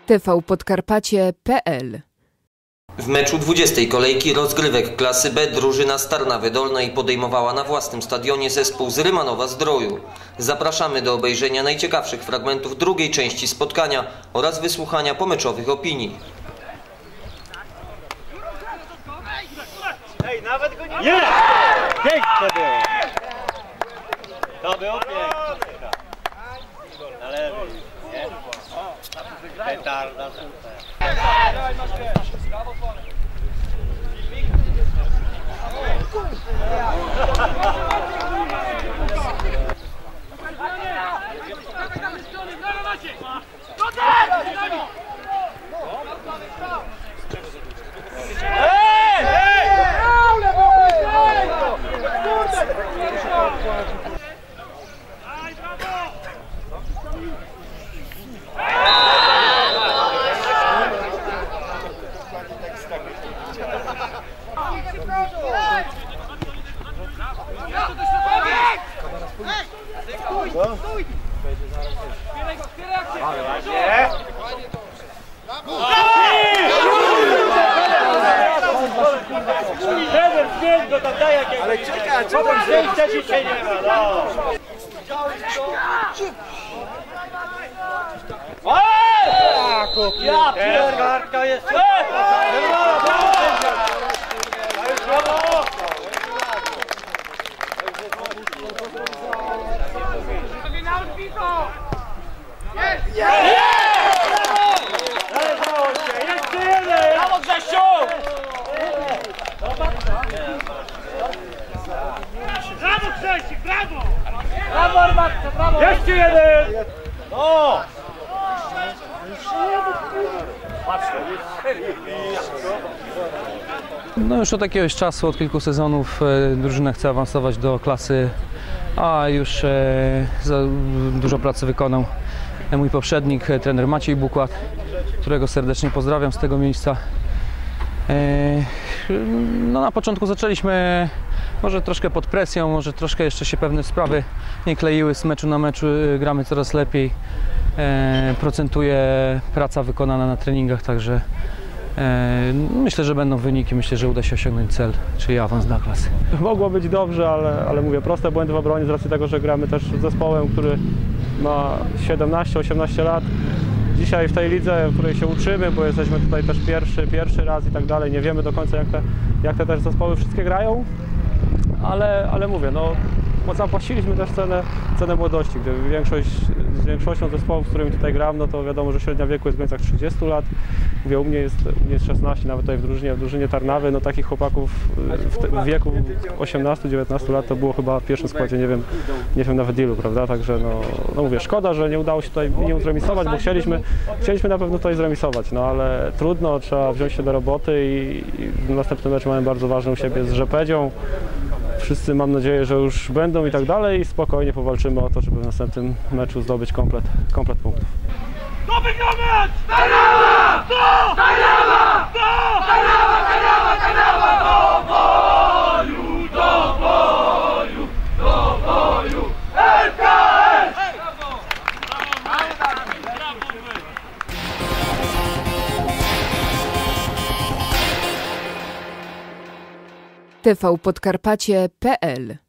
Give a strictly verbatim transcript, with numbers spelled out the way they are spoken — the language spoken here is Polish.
T V Podkarpacie kropka P L. W meczu dwudziestej kolejki rozgrywek klasy B drużyna z Tarnawy Dolnej podejmowała na własnym stadionie zespół z Rymanowa-Zdroju. Zapraszamy do obejrzenia najciekawszych fragmentów drugiej części spotkania oraz wysłuchania pomeczowych opinii. Ej, nawet go nie... Jest! Piękne było! To było piękne. Na lewej, nie? Petarda, super. Ale czekaj, co tam zdjęcia dzisiaj nie ma, no! Ja pierdolę, jest... Brawo, Grzesiu! Brawo, Grzesiu, brawo! Brawo, Armatka, brawo! Jeszcze jeden! No! No już od jakiegoś czasu, od kilku sezonów e, drużyna chce awansować do klasy A. Już e, za dużo pracy wykonał mój poprzednik, e, trener Maciej Bukład, którego serdecznie pozdrawiam z tego miejsca. E, no na początku zaczęliśmy może troszkę pod presją, może troszkę jeszcze się pewne sprawy nie kleiły, z meczu na meczu gramy coraz lepiej. E, procentuje praca wykonana na treningach, także e, myślę, że będą wyniki, myślę, że uda się osiągnąć cel, czyli awans na klasy. Mogło być dobrze, ale, ale mówię, proste błędy w obronie z racji tego, że gramy też z zespołem, który ma siedemnaście osiemnaście lat. Dzisiaj w tej lidze, w której się uczymy, bo jesteśmy tutaj też pierwszy, pierwszy raz i tak dalej, nie wiemy do końca jak te, jak te też zespoły wszystkie grają, ale, ale mówię, no zapłaciliśmy też cenę, cenę młodości, gdy większość, z większością zespołów, z którymi tutaj gram, no to wiadomo, że średnia wieku jest w granicach trzydziestu lat. Mówię, u mnie jest, u mnie jest szesnaście, nawet tutaj w drużynie, w drużynie Tarnawy, no takich chłopaków w, te, w wieku osiemnastu dziewiętnastu lat to było chyba w pierwszym składzie, nie wiem, nie wiem nawet ilu, prawda, także no, no mówię, szkoda, że nie udało się tutaj minimum zremisować, bo chcieliśmy, chcieliśmy na pewno tutaj zremisować, no ale trudno, trzeba wziąć się do roboty i, i w następnym meczu mamy bardzo ważny u siebie z Rzepedzią. Wszyscy mam nadzieję, że już będą i tak dalej i spokojnie powalczymy o to, żeby w następnym meczu zdobyć komplet, komplet punktów. To wygląda! Tarnawa! To! Tarnawa! To! Tarnawa, Tarnawa, Tarnawa! Do boju, do boju, do boju! L K S! Brawo! Brawo! T V Podkarpacie kropka P L